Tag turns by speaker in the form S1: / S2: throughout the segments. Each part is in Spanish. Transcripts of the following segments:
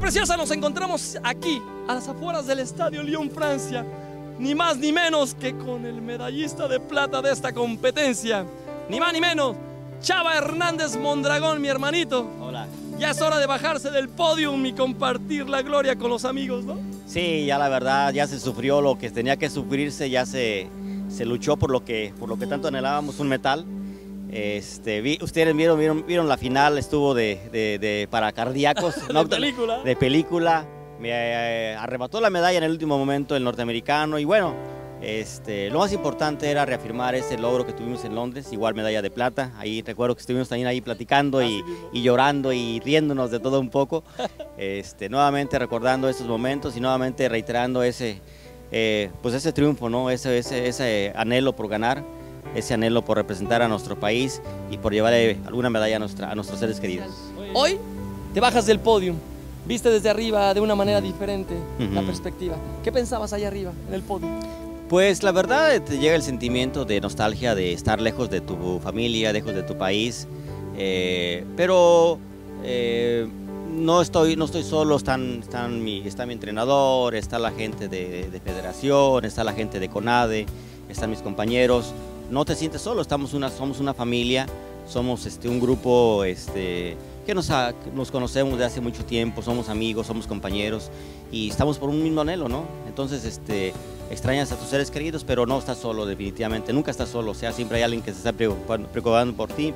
S1: preciosa, nos encontramos aquí, a las afueras del Estadio Lyon, Francia. Ni más ni menos que con el medallista de plata de esta competencia. Ni más ni menos, Chava Hernández Mondragón, mi hermanito.
S2: Hola.
S1: Ya es hora de bajarse del podium y compartir la gloria con los amigos, ¿no?
S2: Sí, ya la verdad, ya se sufrió lo que tenía que sufrirse, ya se luchó por lo que tanto anhelábamos, un metal. Ustedes vieron la final, estuvo para cardíacos.
S1: ¿De película?
S2: De película. Me arrebató la medalla en el último momento el norteamericano y bueno, lo más importante era reafirmar ese logro que tuvimos en Londres, igual medalla de plata. Ahí recuerdo que estuvimos también ahí platicando y llorando y riéndonos de todo un poco. Nuevamente recordando esos momentos y nuevamente reiterando ese triunfo, ¿no? Ese anhelo por ganar, ese anhelo por representar a nuestro país y por llevar alguna medalla a nuestros seres queridos.
S1: Hoy te bajas del podium. Viste desde arriba de una manera diferente la perspectiva. ¿Qué pensabas allá arriba, en el podio?
S2: Pues la verdad te llega el sentimiento de nostalgia de estar lejos de tu familia, lejos de tu país, pero no estoy solo, está mi entrenador, está la gente de Federación, está la gente de CONADE, están mis compañeros. No te sientes solo, somos una familia, somos un grupo que nos conocemos de hace mucho tiempo, somos amigos, somos compañeros y estamos por un mismo anhelo, ¿no? Entonces, extrañas a tus seres queridos, pero no estás solo, definitivamente, nunca estás solo, o sea, siempre hay alguien que se está preocupando por ti,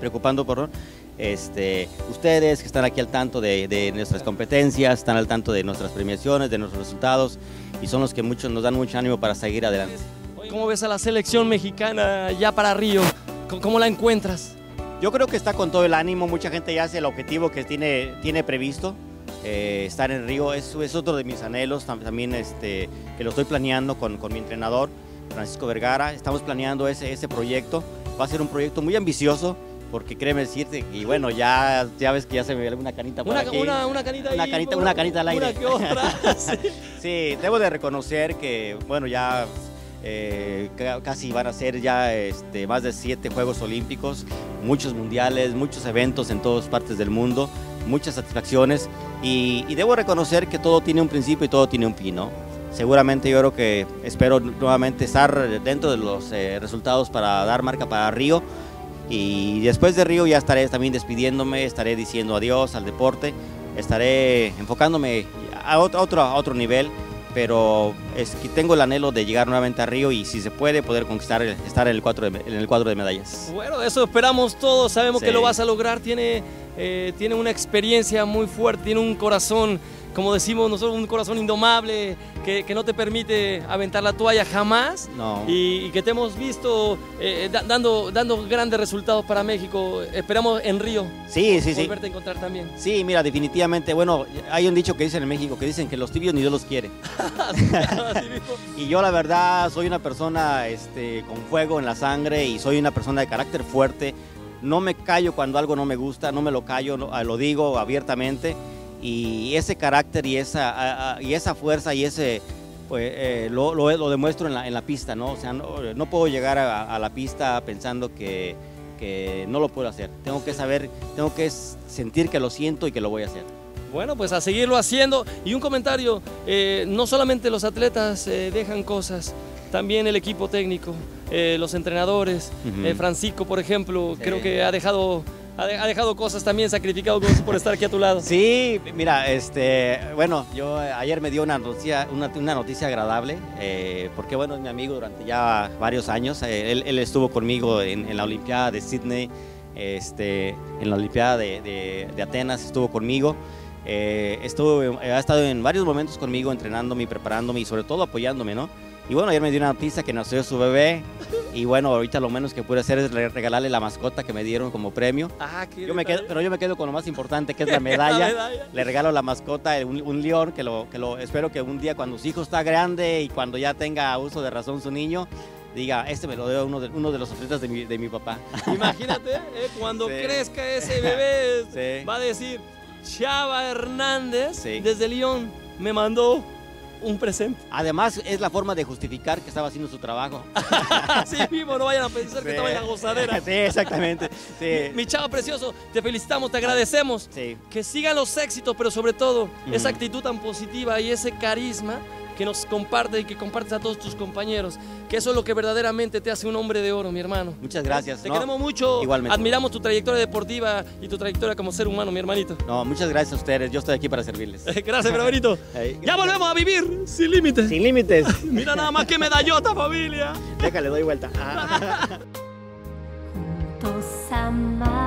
S2: ustedes que están aquí al tanto de nuestras competencias, están al tanto de nuestras premiaciones, de nuestros resultados y son los que nos dan mucho ánimo para seguir adelante.
S1: ¿Cómo ves a la selección mexicana ya para Río? ¿Cómo la encuentras?
S2: Yo creo que está con todo el ánimo, mucha gente ya hace el objetivo que tiene previsto, estar en Río, es otro de mis anhelos, también que lo estoy planeando con mi entrenador, Francisco Vergara, estamos planeando ese proyecto, va a ser un proyecto muy ambicioso, porque créeme decirte, y bueno, ya ves que ya se me ve una canita por aquí.
S1: Una canita
S2: al aire.
S1: Una que otra.
S2: Sí, debo de reconocer que, bueno, ya... casi van a ser ya más de 7 Juegos Olímpicos, muchos mundiales, muchos eventos en todas partes del mundo, muchas satisfacciones y debo reconocer que todo tiene un principio y todo tiene un fin, ¿no? Seguramente yo creo que espero nuevamente estar dentro de los resultados para dar marca para Río y después de Río ya estaré también despidiéndome, estaré diciendo adiós al deporte, estaré enfocándome a otro nivel. Pero tengo el anhelo de llegar nuevamente a Río y si se puede poder conquistar estar en el cuadro de medallas.
S1: Bueno, eso esperamos todos, sabemos que lo vas a lograr, tiene una experiencia muy fuerte, tiene un corazón, como decimos nosotros, un corazón indomable que no te permite aventar la toalla jamás.
S2: No.
S1: Y que te hemos visto dando grandes resultados para México. Esperamos en Río volverte a encontrar también.
S2: Sí, mira, definitivamente, bueno, hay un dicho que dicen en México, que dicen que los tibios ni Dios los quiere. Y yo la verdad soy una persona con fuego en la sangre y soy una persona de carácter fuerte. No me callo cuando algo no me gusta, no me lo callo, lo digo abiertamente. Y ese carácter y esa fuerza y lo demuestro en la pista, ¿no? O sea, no puedo llegar a la pista pensando que no lo puedo hacer. Tengo que sentir que lo siento y que lo voy a hacer.
S1: Bueno, pues a seguirlo haciendo. Y un comentario, no solamente los atletas dejan cosas, también el equipo técnico, los entrenadores, Francisco, por ejemplo, creo que ha dejado cosas también, sacrificado cosas por estar aquí a tu lado.
S2: Sí, mira, bueno, yo ayer me dio una noticia agradable, porque bueno, es mi amigo durante ya varios años, él estuvo conmigo en la Olimpiada de Sydney, en la Olimpiada de Atenas estuvo conmigo, ha estado en varios momentos conmigo entrenándome y preparándome y sobre todo apoyándome, ¿no? Y bueno, ayer me dio una noticia que nació su bebé y bueno, ahorita lo menos que pude hacer es regalarle la mascota que me dieron como premio. Pero yo me quedo con lo más importante, que es la medalla. Le regalo la mascota, un león, que espero que un día cuando su hijo está grande y cuando ya tenga uso de razón su niño, diga, me lo dio uno de los atletas de mi papá.
S1: Imagínate, cuando crezca ese bebé, va a decir, Chava Hernández desde Lyon me mandó un presente.
S2: Además, es la forma de justificar que estaba haciendo su trabajo.
S1: Así mismo, no vayan a pensar que estaba en la gozadera.
S2: Sí, exactamente. Sí.
S1: Mi chavo precioso, te felicitamos, te agradecemos.
S2: Sí.
S1: Que sigan los éxitos, pero sobre todo esa actitud tan positiva y ese carisma que nos comparte y que compartes a todos tus compañeros, que eso es lo que verdaderamente te hace un hombre de oro, mi hermano.
S2: Muchas gracias.
S1: Te queremos mucho,
S2: igualmente.
S1: Admiramos tu trayectoria deportiva y tu trayectoria como ser humano, mi hermanito.
S2: No, muchas gracias a ustedes, yo estoy aquí para servirles.
S1: Gracias, Braverito. Ya volvemos a vivir sin límites.
S2: Sin límites.
S1: Mira nada más que medallota, familia.
S2: Déjale, doy vuelta.
S3: Juntos amar.